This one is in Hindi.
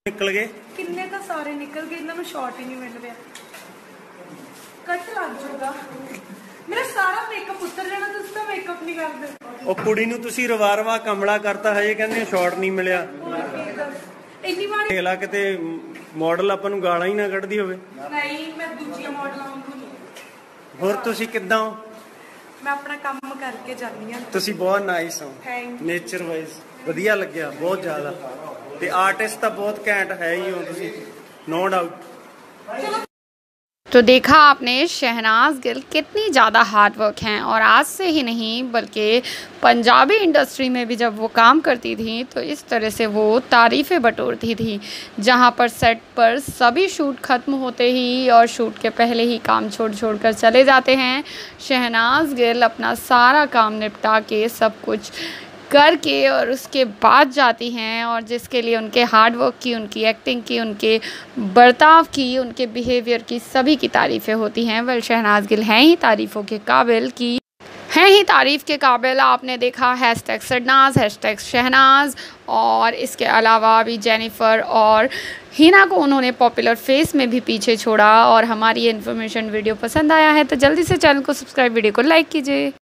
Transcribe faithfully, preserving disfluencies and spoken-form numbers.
निकल गए किन्ने तो सारे निकल गए, इन्हें शॉर्ट ही नहीं मिल रहा। कट लग जाऊगा मेरा सारा मेकअप उतर जाना, तुम तो मेकअप नहीं करते। ਉਹ ਕੁੜੀ ਨੂੰ ਤੁਸੀਂ ਰਵਾ ਰਵਾ ਕਮਲਾ ਕਰਤਾ, ਹਜੇ ਕਹਿੰਦੇ ਸ਼ਾਰਟ ਨਹੀਂ ਮਿਲਿਆ। ਇੰਨੀ ਵਾਰ ਦੇਖ ਲਾ ਕਿਤੇ ਮਾਡਲ ਆਪਾਂ ਨੂੰ ਗਾਲਾਂ ਹੀ ਨਾ ਕੱਢਦੀ ਹੋਵੇ। ਨਹੀਂ, ਮੈਂ ਦੂਜੀਆਂ ਮਾਡਲਾਂ ਵਾਂਗੂ ਨਹੀਂ। ਹੋਰ ਤੁਸੀਂ ਕਿੱਦਾਂ ਹੋ? ਮੈਂ ਆਪਣਾ ਕੰਮ ਕਰਕੇ ਜਾਂਦੀ ਹਾਂ। ਤੁਸੀਂ ਬਹੁਤ ਨਾਈਸ ਹੋ, ਥੈਂਕ ਯੂ। ਨੇਚਰ ਵਾਈਜ਼ ਵਧੀਆ ਲੱਗਿਆ ਬਹੁਤ ਜ਼ਿਆਦਾ, ਤੇ ਆਰਟਿਸਟ ਤਾਂ ਬਹੁਤ ਘੈਂਟ ਹੈ ਹੀ ਹੋ ਤੁਸੀਂ, नो डाउट। तो देखा आपने शहनाज गिल कितनी ज़्यादा हार्ड वर्क हैं, और आज से ही नहीं बल्कि पंजाबी इंडस्ट्री में भी जब वो काम करती थी तो इस तरह से वो तारीफ़ें बटोरती थी। जहाँ पर सेट पर सभी शूट ख़त्म होते ही और शूट के पहले ही काम छोड़ छोड़ कर चले जाते हैं, शहनाज गिल अपना सारा काम निपटा के सब कुछ करके और उसके बाद जाती हैं, और जिसके लिए उनके हार्ड वर्क की, उनकी एक्टिंग की, उनके बर्ताव की, उनके बिहेवियर की सभी की तारीफ़ें होती हैं। वेल शहनाज गिल हैं ही तारीफ़ों के काबिल की हैं ही तारीफ़ के काबिल। आपने देखा हैशटैग सरनाज, हैशटैग शहनाज, और इसके अलावा भी जेनिफ़र और हिना को उन्होंने पॉपुलर फेस में भी पीछे छोड़ा। और हमारी ये इन्फॉर्मेशन वीडियो पसंद आया है तो जल्दी से चैनल को सब्सक्राइब, वीडियो को लाइक कीजिए।